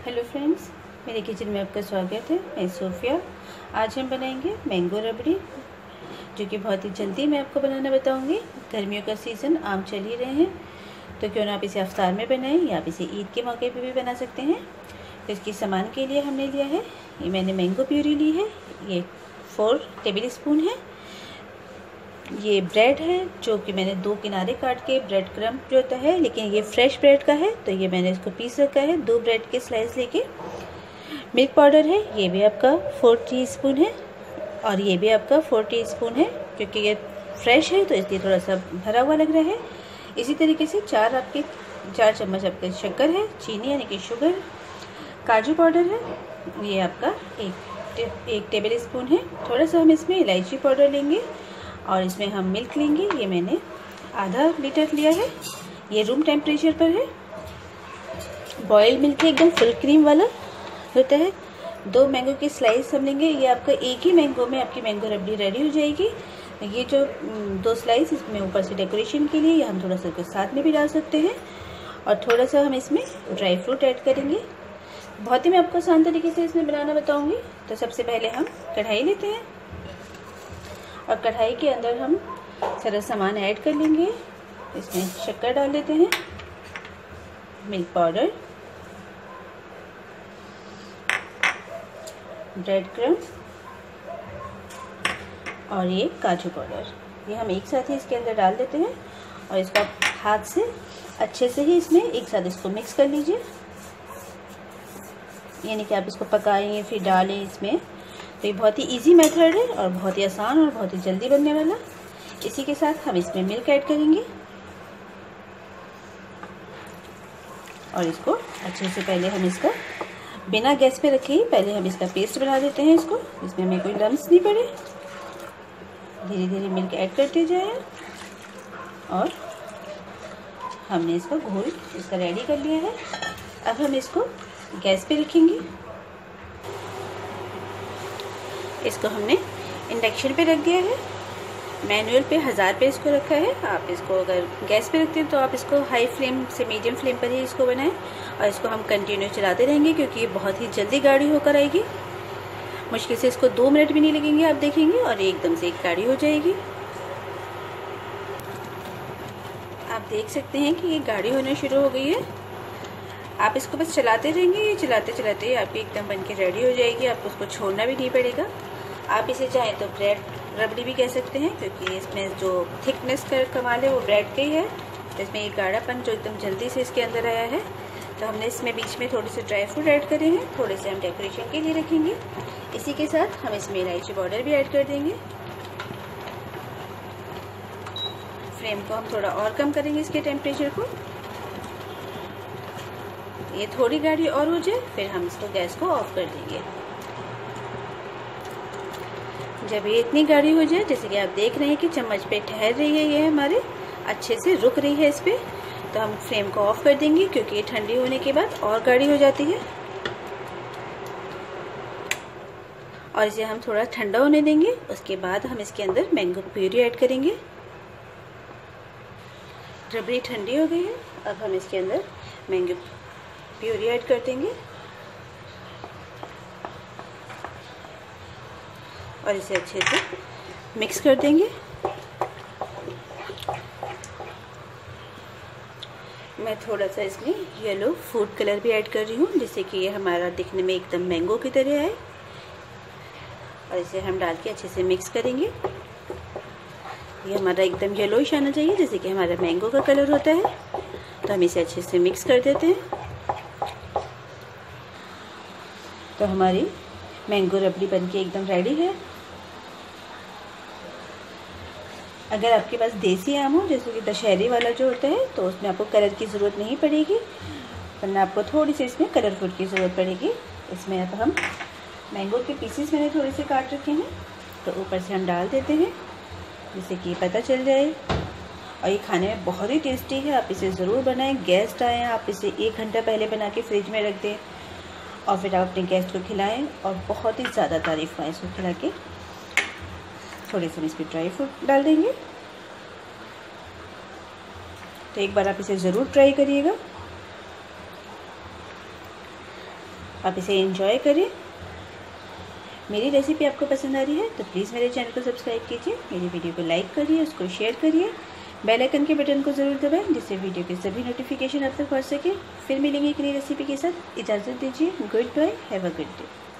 Hello friends, मेरे kitchen में आपका स्वागत है। मैं सोफिया। आज हम बनाएंगे मैंगो रबड़ी, जो कि बहुत ही जल्दी मैं आपको बनाना बताऊंगी। गर्मियों का सीज़न आम चल ही रहे हैं, तो क्यों ना आप इसे अफ्तार में बनाएं या आप इसे ईद के मौके पे भी बना सकते हैं। तो इसके सामान के लिए हमने लिया है, ये मैंने मैंगो प्यूरी ली है, ये 4 टेबल स्पून है। ये ब्रेड है, जो कि मैंने 2 किनारे काट के, ब्रेड क्रम्ब जो होता है, लेकिन ये फ्रेश ब्रेड का है, तो ये मैंने इसको पीस रखा है 2 ब्रेड के स्लाइस लेके। मिल्क पाउडर है, ये भी आपका 4 टीस्पून है, और ये भी आपका 4 टीस्पून है, क्योंकि ये फ्रेश है तो इसलिए थोड़ा सा भरा हुआ लग रहा है। इसी तरीके से 4 चम्मच आपके शक्कर है, चीनी यानी कि शुगर। काजू पाउडर है, ये आपका एक टेबल स्पून है। थोड़ा सा हम इसमें इलायची पाउडर लेंगे और इसमें हम मिल्क लेंगे। ये मैंने आधा लीटर लिया है, ये रूम टेम्परेचर पर है। बॉइल्ड मिल्क है, एकदम फुल क्रीम वाला होता है। 2 मैंगो की स्लाइस हम लेंगे। ये आपका एक ही मैंगो में आपकी मैंगो रबड़ी रेडी हो जाएगी। ये जो 2 स्लाइस इसमें ऊपर से डेकोरेशन के लिए, या हम थोड़ा सा इसके साथ में भी डाल सकते हैं। और थोड़ा सा हम इसमें ड्राई फ्रूट ऐड करेंगे। बहुत ही मैं आपको आसान तरीके से इसमें बनाना बताऊँगी। तो सबसे पहले हम कढ़ाई लेते हैं और कढ़ाई के अंदर हम सारा सामान ऐड कर लेंगे। इसमें शक्कर डाल देते हैं, मिल्क पाउडर, ब्रेड क्रम्ब और ये काजू पाउडर, ये हम एक साथ ही इसके अंदर डाल देते हैं। और इसको आप हाथ से अच्छे से ही इसमें एक साथ इसको मिक्स कर लीजिए, यानी कि आप इसको पकाएं फिर डालें इसमें। तो ये बहुत ही इजी मेथड है और बहुत ही आसान और बहुत ही जल्दी बनने वाला। इसी के साथ हम इसमें मिल्क ऐड करेंगे और इसको अच्छे से पहले हम इसका बिना गैस पे रखे ही पहले हम इसका पेस्ट बना देते हैं। इसको इसमें हमें कोई लम्स नहीं पड़े, धीरे धीरे मिल्क ऐड करते जाए। और हमने इसका घोल इसका रेडी कर लिया है। अब हम इसको गैस पे रखेंगे। इसको हमने इंडक्शन पे रख दिया है, मैनुअल पे 1000 पे इसको रखा है। आप इसको अगर गैस पे रखते हैं तो आप इसको हाई फ्लेम से मीडियम फ्लेम पर ही इसको बनाएं, और इसको हम कंटिन्यू चलाते रहेंगे, क्योंकि ये बहुत ही जल्दी गाढ़ी होकर आएगी। मुश्किल से इसको 2 मिनट भी नहीं लगेंगे, आप देखेंगे, और एकदम से गाढ़ी हो जाएगी। आप देख सकते हैं कि ये गाढ़ी होना शुरू हो गई है। आप इसको बस चलाते रहेंगे, ये चलाते चलाते आपकी एकदम बनके रेडी हो जाएगी। आपको उसको छोड़ना भी नहीं पड़ेगा। आप इसे चाहें तो ब्रेड रबड़ी भी कह सकते हैं, क्योंकि इसमें जो थिकनेस का कमाल है वो ब्रेड का ही है। तो इसमें एक गाढ़ापन जो एकदम जल्दी से इसके अंदर आया है। तो हमने इसमें बीच में थोड़े से ड्राई फ्रूट ऐड करे हैं, थोड़े से हम डेकोरेशन के लिए रखेंगे। इसी के साथ हम इसमें इलायची पाउडर भी ऐड कर देंगे। फ्लेम को हम थोड़ा और कम करेंगे, इसके टेम्परेचर को। ये थोड़ी गाढ़ी और हो जाए, फिर हम इसको गैस को ऑफ कर देंगे। जब ये इतनी गाढ़ी हो जाए, जैसे कि आप देख रहे हैं कि चम्मच पे ठहर रही है, ये हमारे अच्छे से रुक रही है इस पे, तो हम फ्लेम को ऑफ कर देंगे, क्योंकि ये ठंडी होने के बाद और गाढ़ी हो जाती है। और इसे हम थोड़ा ठंडा होने देंगे। उसके बाद हम इसके अंदर मैंगो प्यूरी ऐड करेंगे। रबड़ी ठंडी हो गई है, अब हम इसके अंदर मैंगो प्यूरी ऐड कर देंगे और इसे अच्छे से मिक्स कर देंगे। मैं थोड़ा सा इसमें येलो फूड कलर भी ऐड कर रही हूँ, जिससे कि ये हमारा दिखने में एकदम मैंगो की तरह है। और इसे हम डाल के अच्छे से मिक्स करेंगे। ये हमारा एकदम येलोइश आना चाहिए, जैसे कि हमारा मैंगो का कलर होता है। तो हम इसे अच्छे से मिक्स कर देते हैं। तो हमारी मैंगो रबड़ी बनके एकदम रेडी है। अगर आपके पास देसी आम हो, जैसे कि दशहरी वाला जो होता है, तो उसमें आपको कलर की ज़रूरत नहीं पड़ेगी, वरना आपको थोड़ी सी इसमें कलर फूड की ज़रूरत पड़ेगी। इसमें अब हम मैंगो के पीसेस मैंने थोड़े से काट रखे हैं, तो ऊपर से हम डाल देते हैं, जिससे कि पता चल जाए। और ये खाने में बहुत ही टेस्टी है, आप इसे ज़रूर बनाएं। गेस्ट आएँ, आप इसे 1 घंटा पहले बना के फ्रिज में रख दें और फिर आप अपने गेस्ट को खिलाएं, और बहुत ही ज़्यादा तारीफ़ पाएँ इसको खिला के। थोड़े से हम इसमें ड्राई फ्रूट डाल देंगे। तो एक बार आप इसे ज़रूर ट्राई करिएगा। आप इसे एंजॉय करें। मेरी रेसिपी आपको पसंद आ रही है तो प्लीज़ मेरे चैनल को सब्सक्राइब कीजिए, मेरी वीडियो को लाइक करिए, उसको शेयर करिए, बेल आइकन के बटन को ज़रूर दबाएं जिससे वीडियो के सभी नोटिफिकेशन आप तक पहुँच सके। फिर मिलेंगे एक नई रेसिपी के साथ। इजाज़त दीजिए। Good bye, have a good day.